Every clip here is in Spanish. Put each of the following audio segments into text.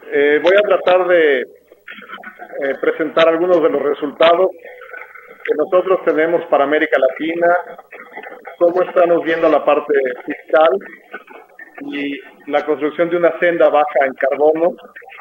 Voy a tratar de presentar algunos de los resultados que nosotros tenemos para América Latina, cómo estamos viendo la parte fiscal y la construcción de una senda baja en carbono.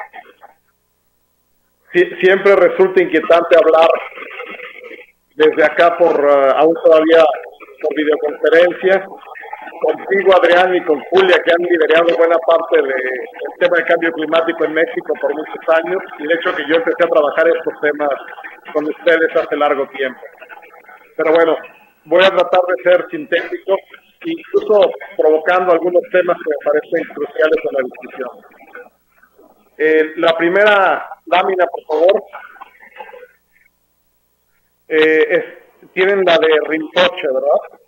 Siempre resulta inquietante hablar desde acá aún todavía por videoconferencia, contigo, Adrián, y con Julia, que han liderado buena parte del tema de cambio climático en México por muchos años, y de hecho que yo empecé a trabajar estos temas con ustedes hace largo tiempo. Pero bueno, voy a tratar de ser sintético, incluso provocando algunos temas que me parecen cruciales en la discusión. La primera lámina, por favor. Tienen la de Rinpoche, ¿verdad?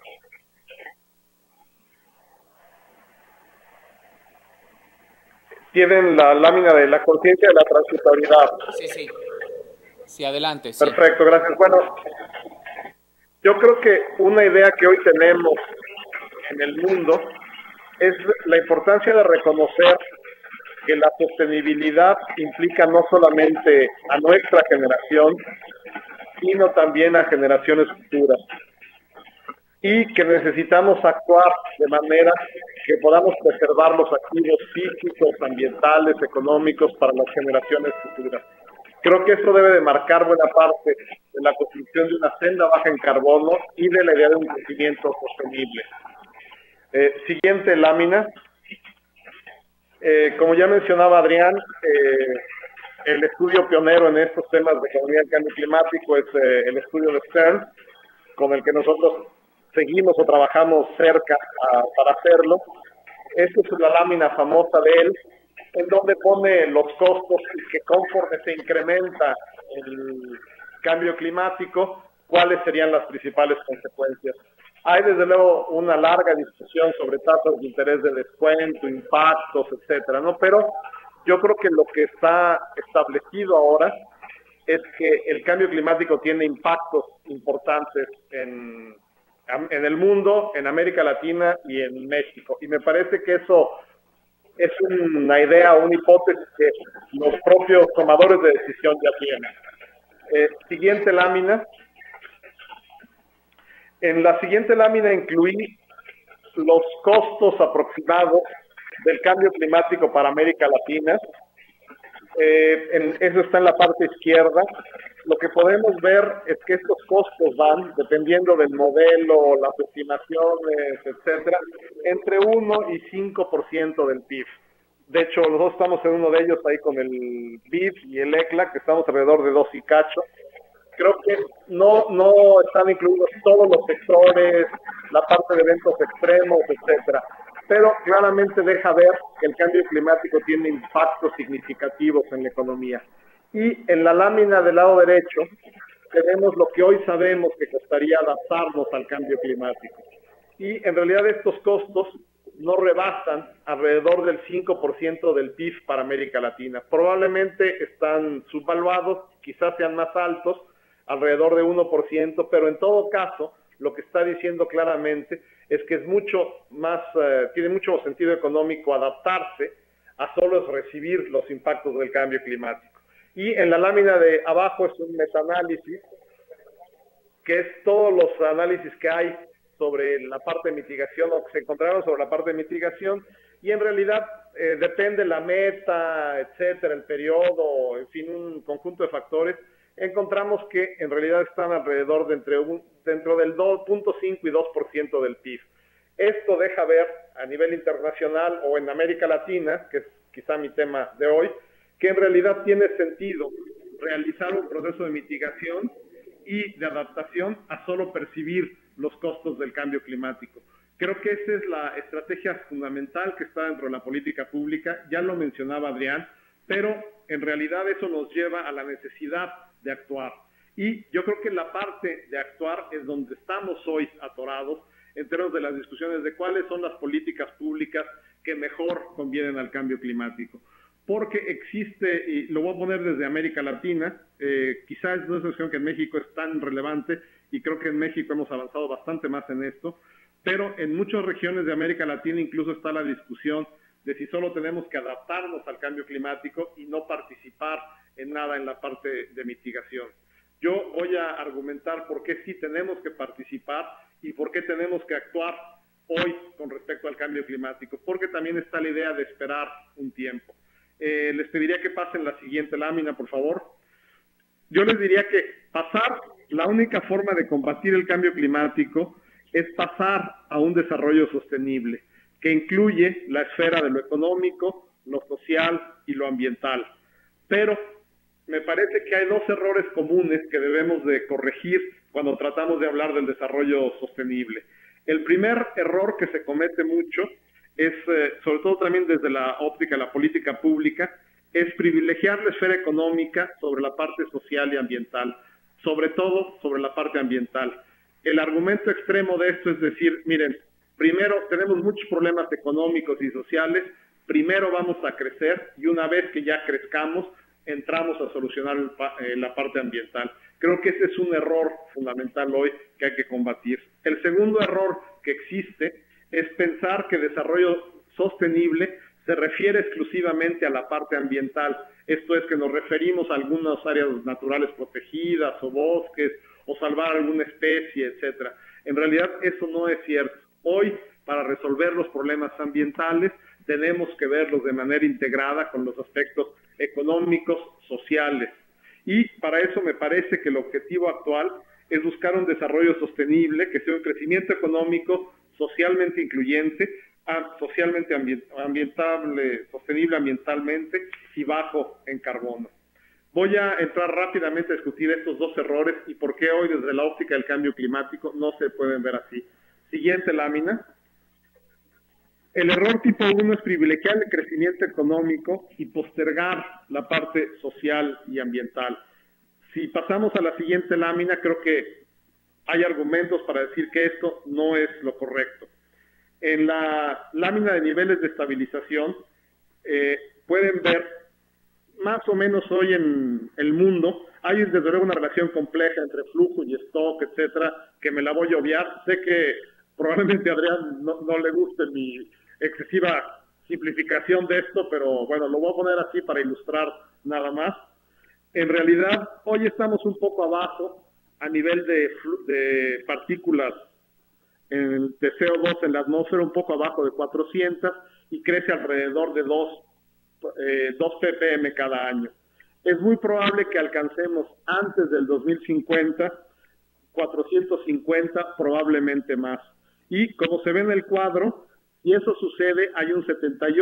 Tienen la lámina de la conciencia de la transitoriedad. Sí. Sí, adelante. Perfecto, sí. Gracias. Bueno, yo creo que una idea que hoy tenemos en el mundo es la importancia de reconocer que la sostenibilidad implica no solamente a nuestra generación, sino también a generaciones futuras. Y que necesitamos actuar de manera que podamos preservar los activos físicos, ambientales, económicos para las generaciones futuras. Creo que eso debe de marcar buena parte de la construcción de una senda baja en carbono y de la idea de un crecimiento sostenible. Siguiente lámina. Como ya mencionaba Adrián, el estudio pionero en estos temas de economía del cambio climático es el estudio de Stern, con el que nosotros seguimos o trabajamos cerca para hacerlo. Esta es la lámina famosa de él, en donde pone los costos que conforme se incrementa el cambio climático, cuáles serían las principales consecuencias. Hay desde luego una larga discusión sobre tasas de interés de descuento, impactos, etcétera, ¿no? Pero yo creo que lo que está establecido ahora es que el cambio climático tiene impactos importantes en el mundo, en América Latina y en México. Y me parece que eso es una idea, una hipótesis que los propios tomadores de decisión ya tienen. Siguiente lámina. En la siguiente lámina incluí los costos aproximados del cambio climático para América Latina. Eso está en la parte izquierda. Lo que podemos ver es que estos costos van, dependiendo del modelo, las estimaciones, etcétera, entre 1 y 5% del PIB. De hecho, nosotros estamos en uno de ellos ahí con el BID y el ECLA, que estamos alrededor de 2 y cacho. Creo que no están incluidos todos los sectores, la parte de eventos extremos, etcétera. Pero claramente deja ver que el cambio climático tiene impactos significativos en la economía. Y en la lámina del lado derecho tenemos lo que hoy sabemos que costaría adaptarnos al cambio climático. Y en realidad estos costos no rebasan alrededor del 5% del PIB para América Latina. Probablemente están subvaluados, quizás sean más altos, alrededor de 1%, pero en todo caso, lo que está diciendo claramente es que es mucho más, tiene mucho sentido económico adaptarse a solo recibir los impactos del cambio climático. Y en la lámina de abajo es un metaanálisis, que es todos los análisis que hay sobre la parte de mitigación o que se encontraron sobre la parte de mitigación, y en realidad depende la meta, etcétera, el periodo, en fin, un conjunto de factores. Encontramos que en realidad están alrededor de dentro del 2.5 y 2% del PIB. Esto deja ver a nivel internacional o en América Latina, que es quizá mi tema de hoy, que en realidad tiene sentido realizar un proceso de mitigación y de adaptación a solo percibir los costos del cambio climático. Creo que esa es la estrategia fundamental que está dentro de la política pública, ya lo mencionaba Adrián, pero en realidad eso nos lleva a la necesidad de actuar. Y yo creo que la parte de actuar es donde estamos hoy atorados en términos de las discusiones de cuáles son las políticas públicas que mejor convienen al cambio climático. Porque existe, y lo voy a poner desde América Latina, quizás no es una cuestión que en México es tan relevante, y creo que en México hemos avanzado bastante más en esto, pero en muchas regiones de América Latina incluso está la discusión de si solo tenemos que adaptarnos al cambio climático y no participar en nada en la parte de mitigación. Yo voy a argumentar por qué sí tenemos que participar y por qué tenemos que actuar hoy con respecto al cambio climático, porque también está la idea de esperar un tiempo. Les pediría que pasen la siguiente lámina, por favor. Yo les diría que la única forma de combatir el cambio climático es pasar a un desarrollo sostenible, que incluye la esfera de lo económico, lo social y lo ambiental. Pero me parece que hay dos errores comunes que debemos de corregir cuando tratamos de hablar del desarrollo sostenible. El primer error que se comete mucho es, sobre todo también desde la óptica de la política pública, es privilegiar la esfera económica sobre la parte social y ambiental, sobre todo sobre la parte ambiental. El argumento extremo de esto es decir, miren, primero tenemos muchos problemas económicos y sociales, primero vamos a crecer y una vez que ya crezcamos, entramos a solucionar la parte ambiental. Creo que ese es un error fundamental hoy que hay que combatir. El segundo error que existe es pensar que desarrollo sostenible se refiere exclusivamente a la parte ambiental. Esto es que nos referimos a algunas áreas naturales protegidas o bosques o salvar alguna especie, etcétera. En realidad eso no es cierto. Hoy, para resolver los problemas ambientales, tenemos que verlos de manera integrada con los aspectos económicos, sociales. Y para eso me parece que el objetivo actual es buscar un desarrollo sostenible, que sea un crecimiento económico socialmente incluyente, socialmente sostenible ambientalmente y bajo en carbono. Voy a entrar rápidamente a discutir estos dos errores y por qué hoy desde la óptica del cambio climático no se pueden ver así. Siguiente lámina. El error tipo 1 es privilegiar el crecimiento económico y postergar la parte social y ambiental. Si pasamos a la siguiente lámina, creo que hay argumentos para decir que esto no es lo correcto. En la lámina de niveles de estabilización pueden ver más o menos hoy en el mundo hay desde luego una relación compleja entre flujo y stock, etcétera, que me la voy a obviar. Sé que probablemente a Adrián no le guste mi excesiva simplificación de esto, pero bueno, lo voy a poner así para ilustrar nada más. En realidad, hoy estamos un poco abajo a nivel de partículas de CO2 en la atmósfera, un poco abajo de 400 y crece alrededor de 2 ppm cada año. Es muy probable que alcancemos antes del 2050 450, probablemente más. Y como se ve en el cuadro, si eso sucede, hay un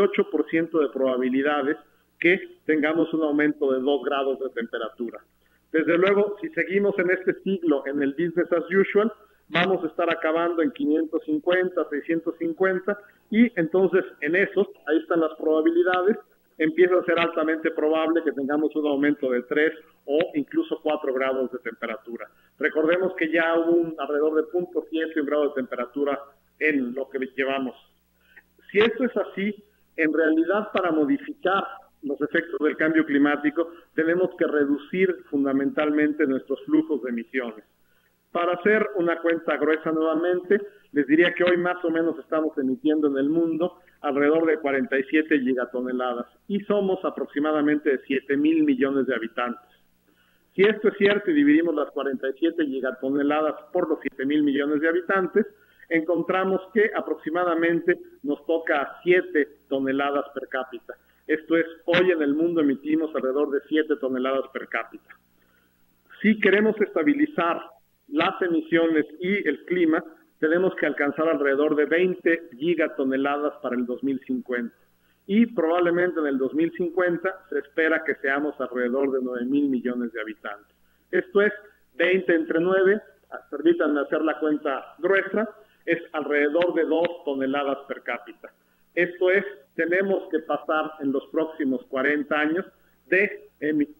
78% de probabilidades que tengamos un aumento de 2 grados de temperatura. Desde luego, si seguimos en este siglo, en el business as usual, vamos a estar acabando en 550, 650, y entonces en esos, ahí están las probabilidades, empieza a ser altamente probable que tengamos un aumento de 3 o incluso 4 grados de temperatura. Recordemos que ya hubo alrededor de 0.7 grado de temperatura en lo que llevamos. Si esto es así, en realidad para modificar los efectos del cambio climático tenemos que reducir fundamentalmente nuestros flujos de emisiones. Para hacer una cuenta gruesa nuevamente, les diría que hoy más o menos estamos emitiendo en el mundo alrededor de 47 gigatoneladas y somos aproximadamente de 7,000 millones de habitantes. Si esto es cierto y dividimos las 47 gigatoneladas por los 7,000 millones de habitantes, encontramos que aproximadamente nos toca 7 toneladas per cápita. Esto es, hoy en el mundo emitimos alrededor de 7 toneladas per cápita. Si queremos estabilizar las emisiones y el clima, tenemos que alcanzar alrededor de 20 gigatoneladas para el 2050. Y probablemente en el 2050 se espera que seamos alrededor de 9,000 millones de habitantes. Esto es 20 entre 9, permítanme hacer la cuenta gruesa, es alrededor de 2 toneladas per cápita. Esto es, tenemos que pasar en los próximos 40 años de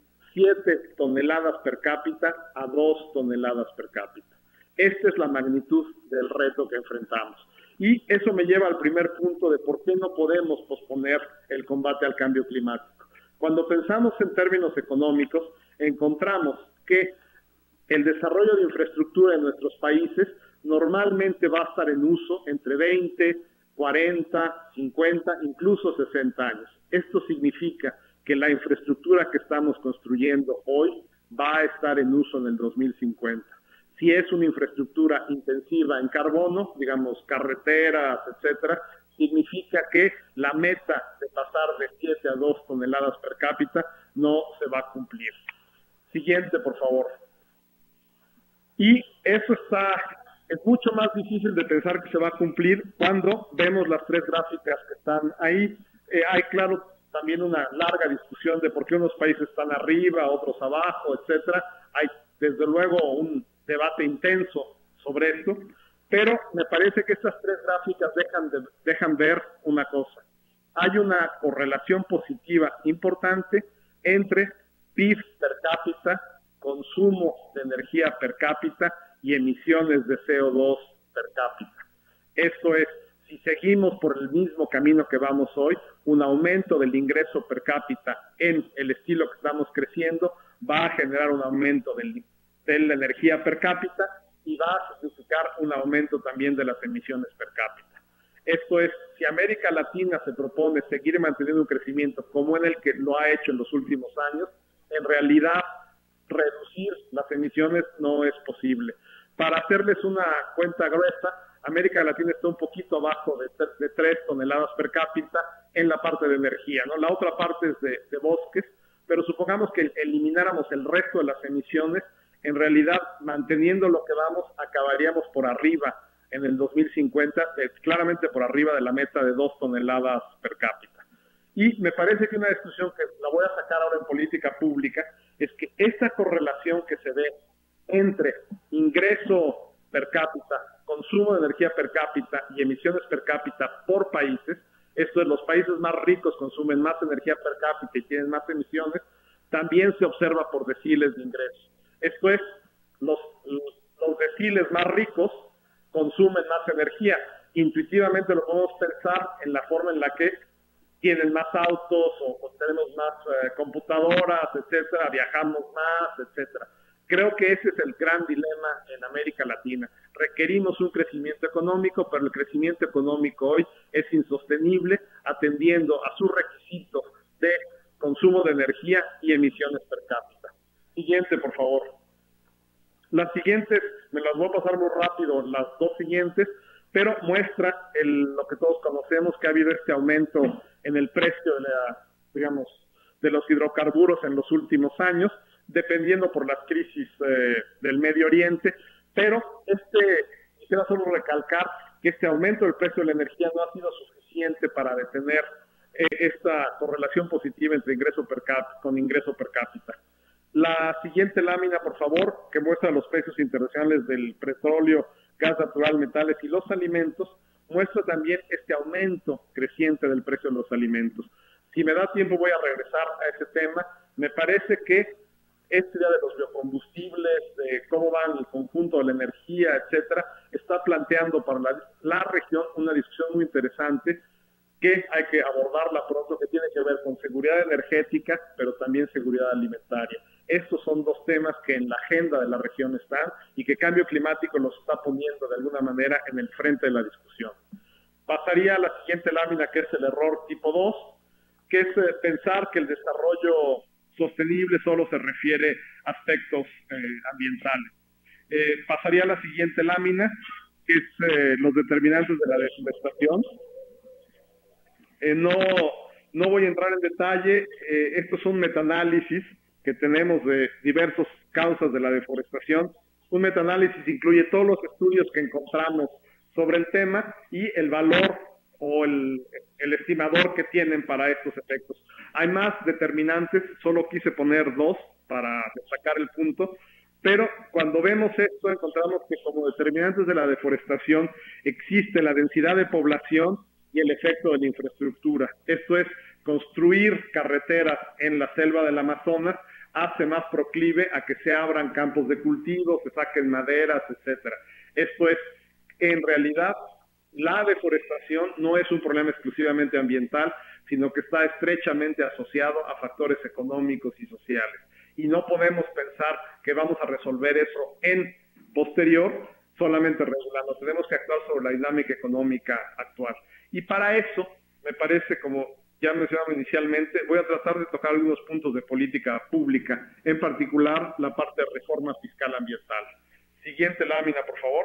7 toneladas per cápita a 2 toneladas per cápita. Esta es la magnitud del reto que enfrentamos. Y eso me lleva al primer punto de por qué no podemos posponer el combate al cambio climático. Cuando pensamos en términos económicos, encontramos que el desarrollo de infraestructura en nuestros países normalmente va a estar en uso entre 20, 40, 50, incluso 60 años. Esto significa que la infraestructura que estamos construyendo hoy va a estar en uso en el 2050. Si es una infraestructura intensiva en carbono, digamos carreteras, etcétera, significa que la meta de pasar de 7 a 2 toneladas per cápita no se va a cumplir. Siguiente, por favor. Y eso es mucho más difícil de pensar que se va a cumplir cuando vemos las tres gráficas que están ahí. Hay, claro, también una larga discusión de por qué unos países están arriba, otros abajo, etcétera. Hay, desde luego, un debate intenso sobre esto, pero me parece que estas tres gráficas dejan ver una cosa. Hay una correlación positiva importante entre PIB per cápita, consumo de energía per cápita y emisiones de CO2 per cápita. Esto es, si seguimos por el mismo camino que vamos hoy, un aumento del ingreso per cápita en el estilo que estamos creciendo va a generar un aumento de la energía per cápita y va a significar un aumento también de las emisiones per cápita. Esto es, si América Latina se propone seguir manteniendo un crecimiento como en el que lo ha hecho en los últimos años, en realidad reducir las emisiones no es posible. Para hacerles una cuenta gruesa, América Latina está un poquito abajo de 3 toneladas per cápita en la parte de energía, ¿no? La otra parte es de bosques, pero supongamos que elimináramos el resto de las emisiones, en realidad, manteniendo lo que vamos, acabaríamos por arriba en el 2050, claramente por arriba de la meta de 2 toneladas per cápita. Y me parece que una discusión que la voy a sacar ahora en política pública es que esta correlación que se ve entre ingreso per cápita, consumo de energía per cápita y emisiones per cápita por países, esto es, los países más ricos consumen más energía per cápita y tienen más emisiones, también se observa por deciles de ingreso. Esto es, los deciles más ricos consumen más energía. Intuitivamente lo podemos pensar en la forma en la que tienen más autos o tenemos más computadoras, etcétera, viajamos más, etcétera. Creo que ese es el gran dilema en América Latina. Requerimos un crecimiento económico, pero el crecimiento económico hoy es insostenible atendiendo a sus requisitos de consumo de energía y emisiones per cápita. Siguiente, por favor. Las siguientes, me las voy a pasar muy rápido, las dos siguientes, pero muestra lo que todos conocemos, que ha habido este aumento en el precio de los hidrocarburos en los últimos años, dependiendo por las crisis del Medio Oriente, pero quisiera solo recalcar que este aumento del precio de la energía no ha sido suficiente para detener esta correlación positiva entre ingreso per cápita. La siguiente lámina, por favor, que muestra los precios internacionales del petróleo, gas natural, metales y los alimentos, muestra también este aumento creciente del precio de los alimentos. Si me da tiempo voy a regresar a ese tema. Me parece que este día de los biocombustibles, de cómo va el conjunto de la energía, etcétera, está planteando para la región una discusión muy interesante que hay que abordarla pronto, que tiene que ver con seguridad energética, pero también seguridad alimentaria. Estos son dos temas que en la agenda de la región están y que cambio climático los está poniendo de alguna manera en el frente de la discusión. Pasaría a la siguiente lámina, que es el error tipo 2, que es pensar que el desarrollo sostenible solo se refiere a aspectos ambientales. Pasaría a la siguiente lámina, que es los determinantes de la deforestación. No voy a entrar en detalle, estos son metaanálisis que tenemos de diversas causas de la deforestación. Un metaanálisis incluye todos los estudios que encontramos sobre el tema y el valor o el estimador que tienen para estos efectos. Hay más determinantes, solo quise poner dos para destacar el punto, pero cuando vemos esto encontramos que como determinantes de la deforestación existe la densidad de población y el efecto de la infraestructura. Esto es, construir carreteras en la selva del Amazonas hace más proclive a que se abran campos de cultivo, se saquen maderas, etcétera. Esto es, en realidad, la deforestación no es un problema exclusivamente ambiental, sino que está estrechamente asociado a factores económicos y sociales. Y no podemos pensar que vamos a resolver eso en posterior solamente regulando. Tenemos que actuar sobre la dinámica económica actual. Y para eso, me parece, como ya mencionaba inicialmente, voy a tratar de tocar algunos puntos de política pública, en particular la parte de reforma fiscal ambiental. Siguiente lámina, por favor.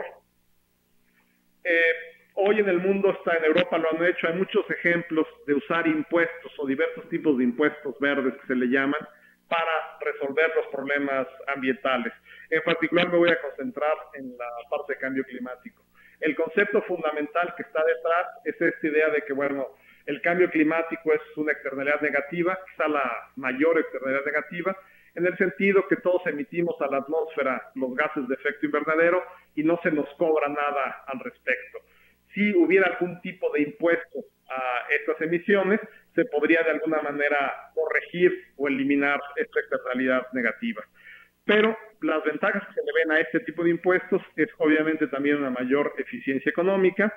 Hoy en el mundo, en Europa lo han hecho, hay muchos ejemplos de usar impuestos o diversos tipos de impuestos verdes que se le llaman para resolver los problemas ambientales. En particular me voy a concentrar en la parte de cambio climático. El concepto fundamental que está detrás es esta idea de que, bueno, el cambio climático es una externalidad negativa, quizá la mayor externalidad negativa, en el sentido que todos emitimos a la atmósfera los gases de efecto invernadero y no se nos cobra nada al respecto. Si hubiera algún tipo de impuesto a estas emisiones, se podría de alguna manera corregir o eliminar esta externalidad negativa. Pero las ventajas que se le ven a este tipo de impuestos es obviamente también una mayor eficiencia económica,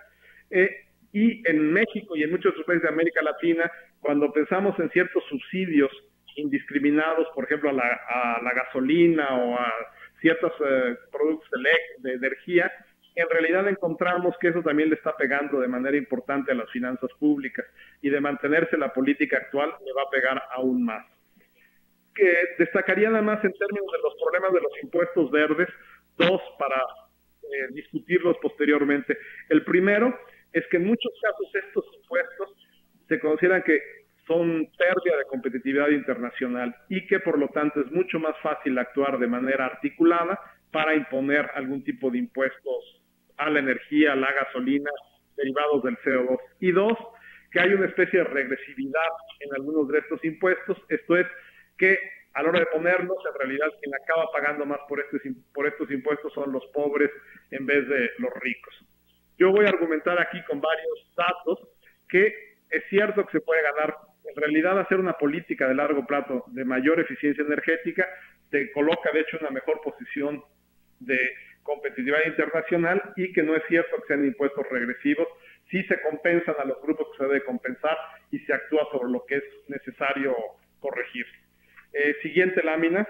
y en México y en muchos otros países de América Latina, cuando pensamos en ciertos subsidios indiscriminados, por ejemplo a la gasolina o a ciertos productos de energía, en realidad encontramos que eso también le está pegando de manera importante a las finanzas públicas, y de mantenerse la política actual le va a pegar aún más. Que destacaría nada más en términos de los problemas de los impuestos verdes, dos para discutirlos posteriormente. El primero es que en muchos casos estos impuestos se consideran que son pérdida de competitividad internacional y que por lo tanto es mucho más fácil actuar de manera articulada para imponer algún tipo de impuestos a la energía, a la gasolina, derivados del CO2. Y dos, que hay una especie de regresividad en algunos de estos impuestos, esto es que a la hora de ponerlos, en realidad quien acaba pagando más por estos impuestos son los pobres en vez de los ricos. Yo voy a argumentar aquí con varios datos que es cierto que se puede ganar. En realidad, hacer una política de largo plazo de mayor eficiencia energética te coloca, de hecho, en una mejor posición de competitividad internacional, y que no es cierto que sean impuestos regresivos. Sí se compensan a los grupos que se debe compensar y se actúa sobre lo que es necesario corregir. Siguiente lámina.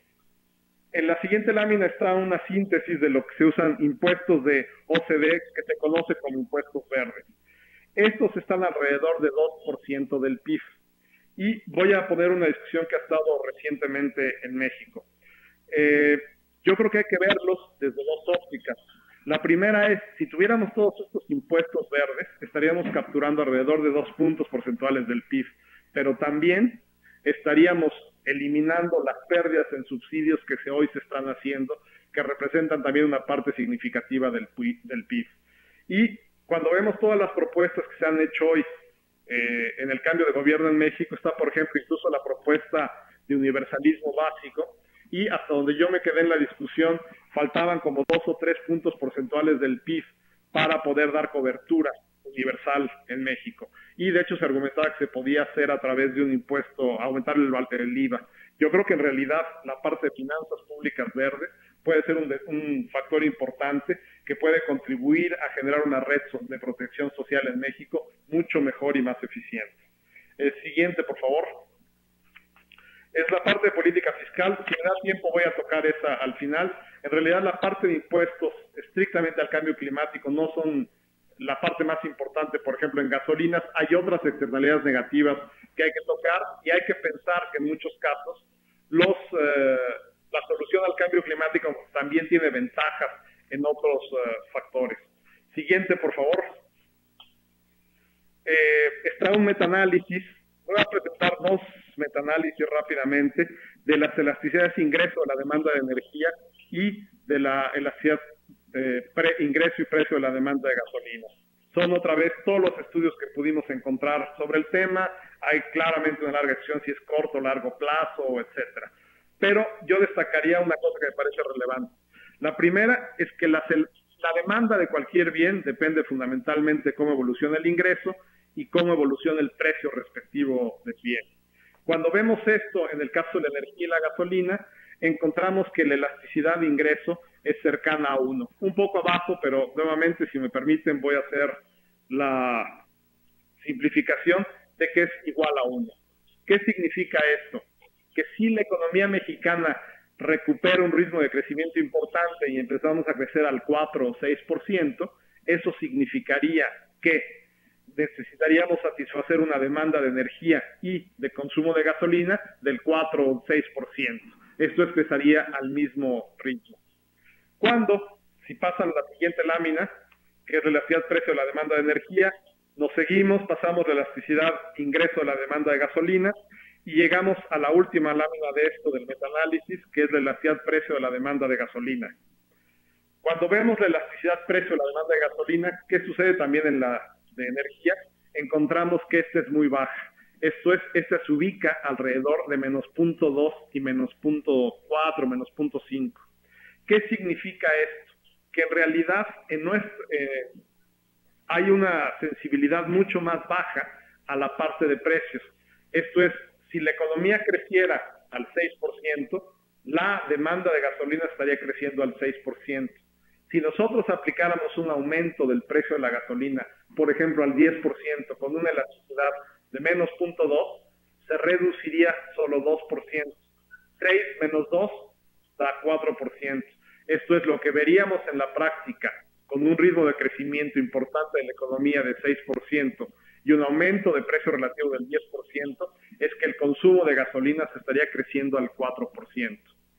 En la siguiente lámina está una síntesis de lo que se usan impuestos de OCDE, que se conoce como impuestos verdes. Estos están alrededor de 2% del PIB. Y voy a poner una discusión que ha estado recientemente en México. Yo creo que hay que verlos desde dos ópticas. La primera es, si tuviéramos todos estos impuestos verdes, estaríamos capturando alrededor de 2 puntos porcentuales del PIB, pero también estaríamos eliminando las pérdidas en subsidios que hoy se están haciendo, que representan también una parte significativa del PIB. Y cuando vemos todas las propuestas que se han hecho hoy en el cambio de gobierno en México, está, por ejemplo, incluso la propuesta de universalismo básico, y hasta donde yo me quedé en la discusión, faltaban como 2 o 3 puntos porcentuales del PIB para poder dar cobertura universal en México. Y de hecho se argumentaba que se podía hacer a través de un impuesto, aumentar el IVA. Yo creo que en realidad la parte de finanzas públicas verdes puede ser un factor importante que puede contribuir a generar una red de protección social en México mucho mejor y más eficiente. Siguiente, por favor. Es la parte de política fiscal. Si me da tiempo voy a tocar esa al final. En realidad la parte de impuestos estrictamente al cambio climático no son la parte más importante. Por ejemplo, en gasolinas hay otras externalidades negativas que hay que tocar, y hay que pensar que en muchos casos la solución al cambio climático también tiene ventajas en otros factores. Siguiente, por favor. Está un metaanálisis. Voy a presentar 2 metaanálisis rápidamente de las elasticidades de ingreso de la demanda de energía y de la elasticidad ingreso y precio de la demanda de gasolina. Son otra vez todos los estudios que pudimos encontrar sobre el tema. Hay claramente una larga discusión si es corto o largo plazo, etcétera. Pero yo destacaría una cosa que me parece relevante. La primera es que la demanda de cualquier bien depende fundamentalmente de cómo evoluciona el ingreso y cómo evoluciona el precio respectivo del bien. Cuando vemos esto en el caso de la energía y la gasolina, encontramos que la elasticidad de ingreso es cercana a 1. Un poco abajo, pero nuevamente, si me permiten, voy a hacer la simplificación de que es igual a 1. ¿Qué significa esto? Que si la economía mexicana recupera un ritmo de crecimiento importante y empezamos a crecer al 4 o 6%, eso significaría que necesitaríamos satisfacer una demanda de energía y de consumo de gasolina del 4 o 6%. Esto expresaría al mismo ritmo. Cuando, si pasan la siguiente lámina, que es relación precio de la demanda de energía, nos seguimos, pasamos de elasticidad ingreso de la demanda de gasolina y llegamos a la última lámina de esto del metaanálisis, que es la elasticidad precio de la demanda de gasolina. Cuando vemos la elasticidad precio de la demanda de gasolina, ¿qué sucede también en la de energía? Encontramos que esta es muy baja. Esto es, esta se ubica alrededor de menos 0.2 y menos 0.4, menos 0.5. ¿Qué significa esto? Que en realidad hay una sensibilidad mucho más baja a la parte de precios. Esto es, si la economía creciera al 6%, la demanda de gasolina estaría creciendo al 6%. Si nosotros aplicáramos un aumento del precio de la gasolina, por ejemplo, al 10%, con una elasticidad de menos 0.2, se reduciría solo 2%. 6 menos 2 da 4%. Esto es lo que veríamos en la práctica, con un ritmo de crecimiento importante de la economía de 6% y un aumento de precio relativo del 10%, es que el consumo de gasolina se estaría creciendo al 4%.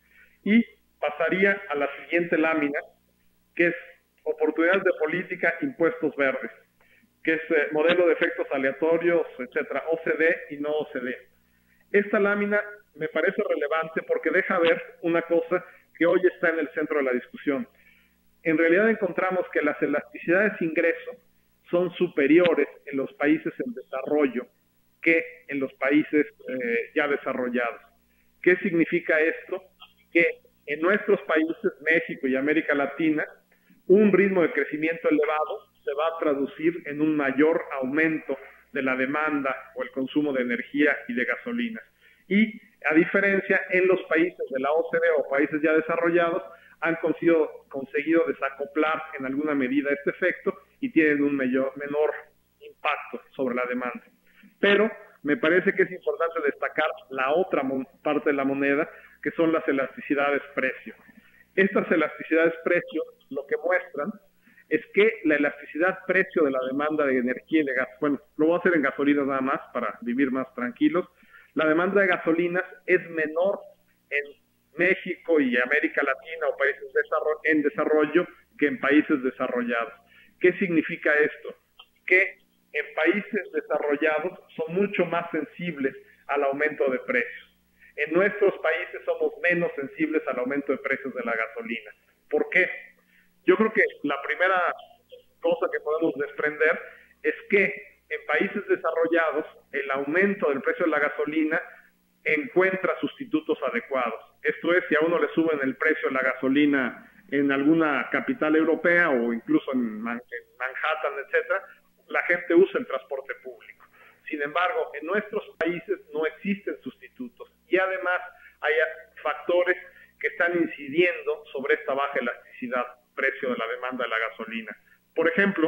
Y pasaría a la siguiente lámina, que es oportunidades de política, impuestos verdes, que es modelo de efectos aleatorios, etcétera, OCDE y no OCDE. Esta lámina me parece relevante porque deja ver una cosa que hoy está en el centro de la discusión. En realidad encontramos que las elasticidades de ingreso son superiores en los países en desarrollo que en los países ya desarrollados. ¿Qué significa esto? Que en nuestros países, México y América Latina, un ritmo de crecimiento elevado se va a traducir en un mayor aumento de la demanda o el consumo de energía y de gasolinas. Y a diferencia, en los países de la OCDE o países ya desarrollados, han conseguido desacoplar en alguna medida este efecto y tienen un menor impacto sobre la demanda. Pero me parece que es importante destacar la otra parte de la moneda, que son las elasticidades precio. Estas elasticidades precio lo que muestran es que la elasticidad precio de la demanda de energía y de gas, bueno, lo voy a hacer en gasolinas nada más para vivir más tranquilos, la demanda de gasolinas es menor en México y América Latina o países en desarrollo que en países desarrollados. ¿Qué significa esto? Que en países desarrollados son mucho más sensibles al aumento de precios. En nuestros países somos menos sensibles al aumento de precios de la gasolina. ¿Por qué? Yo creo que la primera cosa que podemos desprender es que en países desarrollados el aumento del precio de la gasolina encuentra sustitutos adecuados. Esto es, si a uno le suben el precio de la gasolina en alguna capital europea o incluso en Manhattan, etcétera, la gente usa el transporte público. Sin embargo, en nuestros países no existen sustitutos y además hay factores que están incidiendo sobre esta baja elasticidad precio de la demanda de la gasolina. Por ejemplo,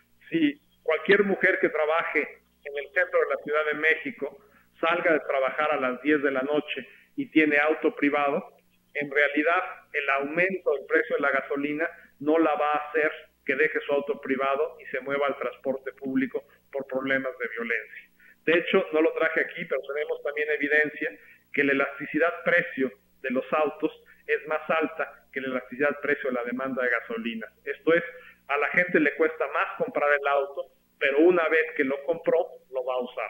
si cualquier mujer que trabaje en el centro de la Ciudad de México salga de trabajar a las 10 de la noche y tiene auto privado, en realidad el aumento del precio de la gasolina no la va a hacer que deje su auto privado y se mueva al transporte público por problemas de violencia. De hecho, no lo traje aquí, pero tenemos también evidencia que la elasticidad precio de los autos es más alta que la elasticidad precio de la demanda de gasolina. Esto es, a la gente le cuesta más comprar el auto, pero una vez que lo compró, lo va a usar.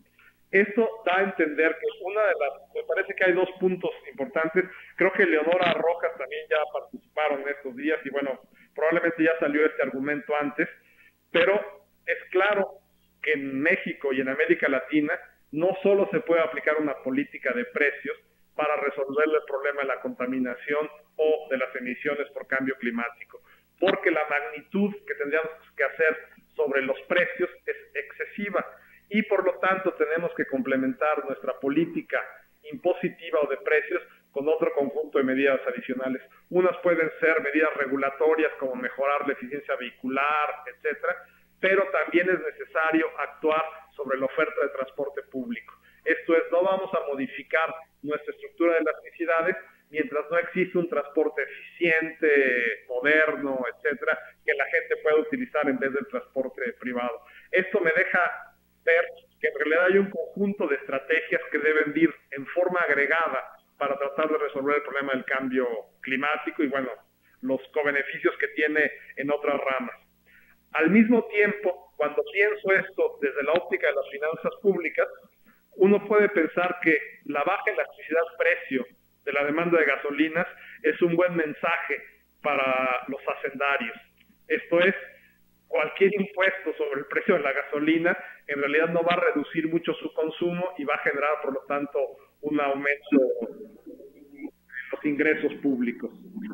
Esto da a entender que me parece que hay dos puntos importantes. Creo que Leonora Rojas también ya participaron en estos días y bueno, probablemente ya salió este argumento antes, pero es claro que en México y en América Latina no solo se puede aplicar una política de precios para resolver el problema de la contaminación o de las emisiones por cambio climático, porque la magnitud que tendríamos que hacer sobre los precios es excesiva y por lo tanto tenemos que complementar nuestra política impositiva o de precios con otro conjunto de medidas adicionales. Unas pueden ser medidas regulatorias como mejorar la eficiencia vehicular, etcétera, pero también es necesario actuar sobre la oferta de transporte público. Esto es, no vamos a modificar nuestra estructura de elasticidades mientras no existe un transporte eficiente, moderno, etcétera, que la gente pueda utilizar en vez del transporte privado. Esto me deja ver que en realidad hay un conjunto de estrategias que deben ir en forma agregada para tratar de resolver el problema del cambio climático y, bueno, los cobeneficios que tiene en otras ramas. Al mismo tiempo, cuando pienso esto desde la óptica de las finanzas públicas, uno puede pensar que la baja elasticidad precio de la demanda de gasolinas es un buen mensaje para los hacendarios. Esto es, cualquier impuesto sobre el precio de la gasolina en realidad no va a reducir mucho su consumo y va a generar, por lo tanto, un aumento en los ingresos públicos.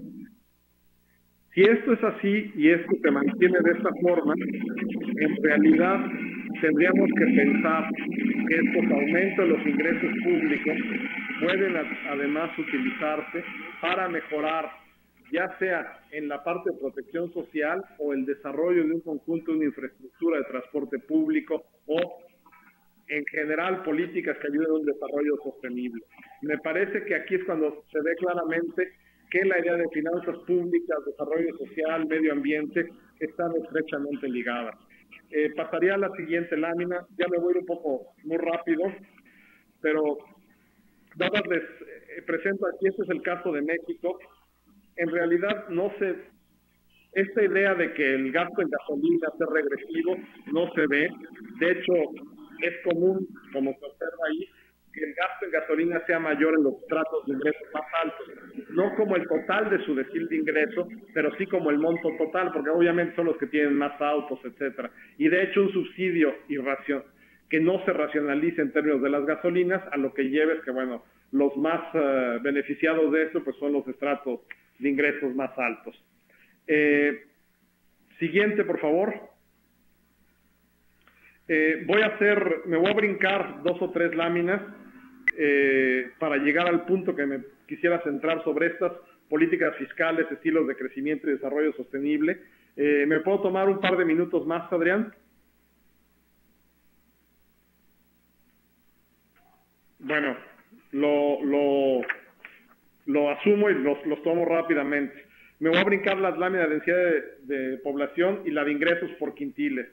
Si esto es así y esto se mantiene de esta forma, en realidad tendríamos que pensar que estos aumentos de los ingresos públicos pueden además utilizarse para mejorar, ya sea en la parte de protección social o el desarrollo de un conjunto de una infraestructura de transporte público o en general políticas que ayuden a un desarrollo sostenible. Me parece que aquí es cuando se ve claramente que la idea de finanzas públicas, desarrollo social, medio ambiente, están estrechamente ligadas. Pasaría a la siguiente lámina, ya me voy un poco muy rápido, pero nada más les presento aquí, este es el caso de México. En realidad no se, esta idea de que el gasto en gasolina sea regresivo no se ve. De hecho, es común, como se observa ahí, que el gasto en gasolina sea mayor en los estratos de ingresos más altos, no como el total de su decil de ingreso, pero sí como el monto total, porque obviamente son los que tienen más autos, etcétera. Y de hecho un subsidio que no se racionalice en términos de las gasolinas, a lo que lleva es que, bueno, los más beneficiados de esto pues son los estratos de ingresos más altos. Siguiente, por favor. Me voy a brincar 2 o 3 láminas para llegar al punto que me quisiera centrar sobre estas políticas fiscales, estilos de crecimiento y desarrollo sostenible. ¿Me puedo tomar un par de minutos más, Adrián? Bueno, lo asumo y los tomo rápidamente. Me voy a brincar las láminas de densidad de población y la de ingresos por quintiles.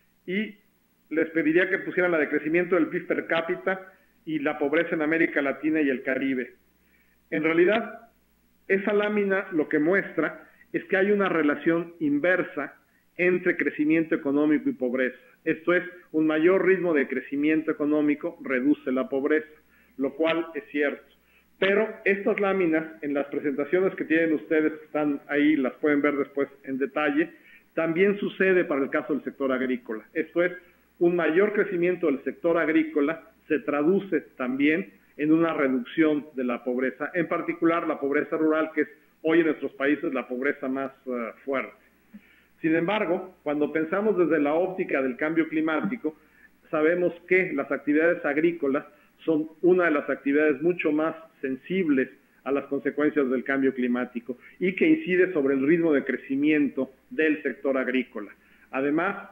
Y les pediría que pusieran la de crecimiento del PIB per cápita y la pobreza en América Latina y el Caribe. En realidad, esa lámina lo que muestra es que hay una relación inversa entre crecimiento económico y pobreza. Esto es, un mayor ritmo de crecimiento económico reduce la pobreza, lo cual es cierto. Pero estas láminas, en las presentaciones que tienen ustedes, que están ahí, las pueden ver después en detalle, también sucede para el caso del sector agrícola. Esto es, un mayor crecimiento del sector agrícola se traduce también en una reducción de la pobreza, en particular la pobreza rural, que es hoy en nuestros países la pobreza más fuerte. Sin embargo, cuando pensamos desde la óptica del cambio climático, sabemos que las actividades agrícolas son una de las actividades mucho más sensibles a las consecuencias del cambio climático y que incide sobre el ritmo de crecimiento del sector agrícola. Además,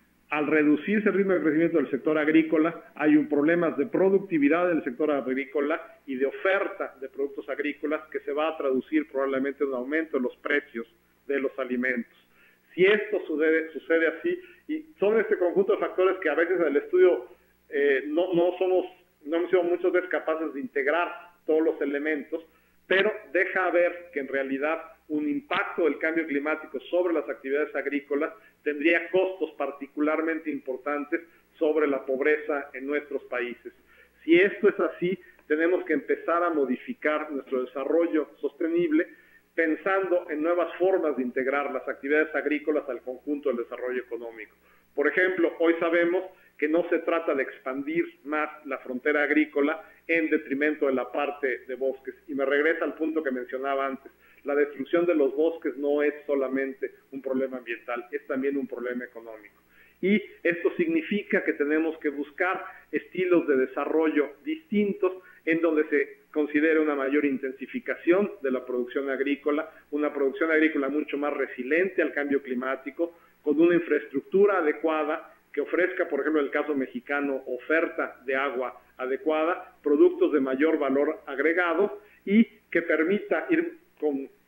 al reducirse el ritmo de crecimiento del sector agrícola, hay un problema de productividad del sector agrícola y de oferta de productos agrícolas que se va a traducir probablemente en un aumento de los precios de los alimentos. Si esto sucede así, y son este conjunto de factores que a veces en el estudio no hemos sido muchas veces capaces de integrar todos los elementos, pero deja ver que en realidad un impacto del cambio climático sobre las actividades agrícolas tendría costos particularmente importantes sobre la pobreza en nuestros países. Si esto es así, tenemos que empezar a modificar nuestro desarrollo sostenible pensando en nuevas formas de integrar las actividades agrícolas al conjunto del desarrollo económico. Por ejemplo, hoy sabemos que no se trata de expandir más la frontera agrícola en detrimento de la parte de bosques. Y me regresa al punto que mencionaba antes. La destrucción de los bosques no es solamente un problema ambiental, es también un problema económico. Y esto significa que tenemos que buscar estilos de desarrollo distintos en donde se considere una mayor intensificación de la producción agrícola, una producción agrícola mucho más resiliente al cambio climático, con una infraestructura adecuada que ofrezca, por ejemplo, en el caso mexicano, oferta de agua adecuada, productos de mayor valor agregado y que permita ir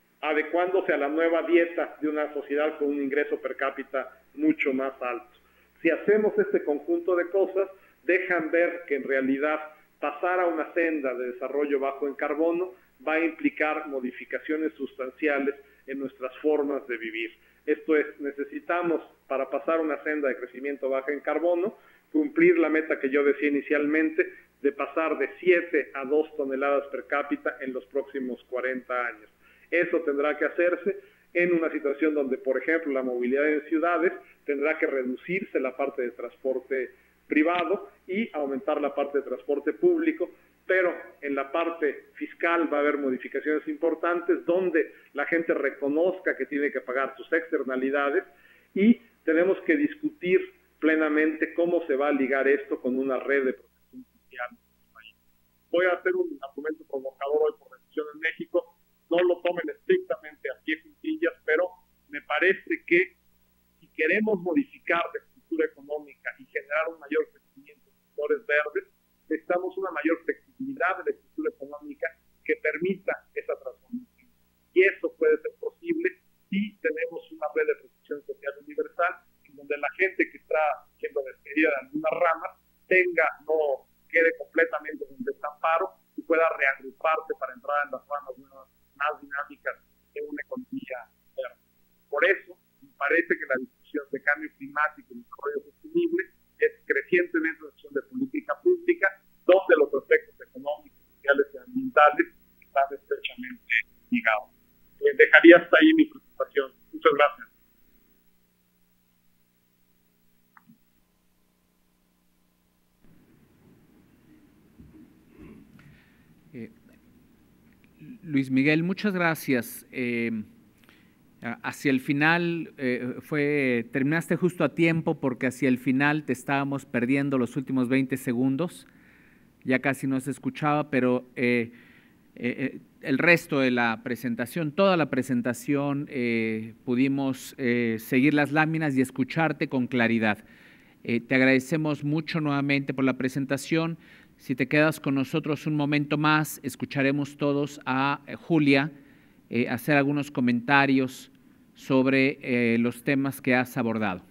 adecuándose a la nueva dieta de una sociedad con un ingreso per cápita mucho más alto. Si hacemos este conjunto de cosas, dejan ver que en realidad pasar a una senda de desarrollo bajo en carbono va a implicar modificaciones sustanciales en nuestras formas de vivir. Esto es, necesitamos, para pasar una senda de crecimiento baja en carbono, cumplir la meta que yo decía inicialmente de pasar de 7 a 2 toneladas per cápita en los próximos 40 años. Eso tendrá que hacerse en una situación donde, por ejemplo, la movilidad en ciudades tendrá que reducirse la parte de transporte privado y aumentar la parte de transporte público, pero en la parte fiscal va a haber modificaciones importantes donde la gente reconozca que tiene que pagar sus externalidades y tenemos que discutir plenamente cómo se va a ligar esto con una red de protección social en el país. Voy a hacer un argumento provocador hoy por Recesión en México, no lo tomen estrictamente a pie juntillas, pero me parece que si queremos modificar la estructura económica y generar un mayor crecimiento en sectores verdes, necesitamos una mayor flexibilidad de la estructura económica que permita esa transformación. Y eso puede ser posible si tenemos una red de protección social universal, en donde la gente que está siendo despedida de algunas ramas no quede completamente en desamparo y pueda reagruparse para entrar en las ramas más dinámicas de una economía verde. Por eso, me parece que la discusión de cambio climático y desarrollo sostenible es crecientemente una discusión de política pública, donde los aspectos económicos, sociales y ambientales están estrechamente ligados. Dejaría hasta ahí mi presentación. Muchas gracias. Luis Miguel, muchas gracias. Hacia el final terminaste justo a tiempo porque hacia el final te estábamos perdiendo los últimos 20 segundos. Ya casi no se escuchaba, pero el resto de la presentación, toda la presentación, pudimos seguir las láminas y escucharte con claridad. Te agradecemos mucho nuevamente por la presentación. Si te quedas con nosotros un momento más, escucharemos todos a Julia hacer algunos comentarios sobre los temas que has abordado.